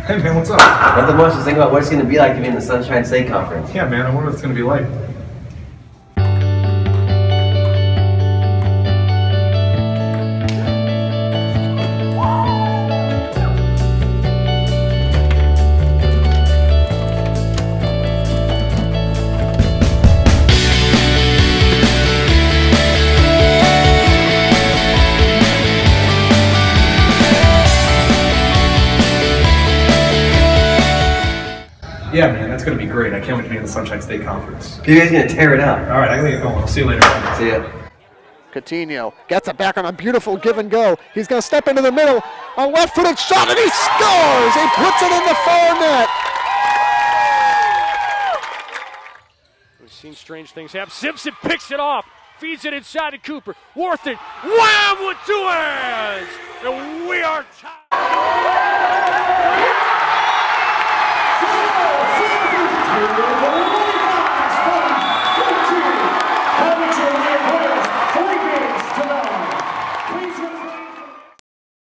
Hey man, what's up? Nothing much. Just think about what it's going to be like to be in the Sunshine State Conference. Yeah man, I wonder what it's going to be like. Yeah, man, that's going to be great. I can't wait to be in the Sunshine State Conference. You guys going to tear it up. All right, I got to get going. I'll see you later. See ya. Coutinho gets it back on a beautiful give and go. He's going to step into the middle. A left-footed shot, and he scores! He puts it in the far net. We've seen strange things happen. Simpson picks it off, feeds it inside to Cooper. Worth it. Wham with two hands! And we are tied.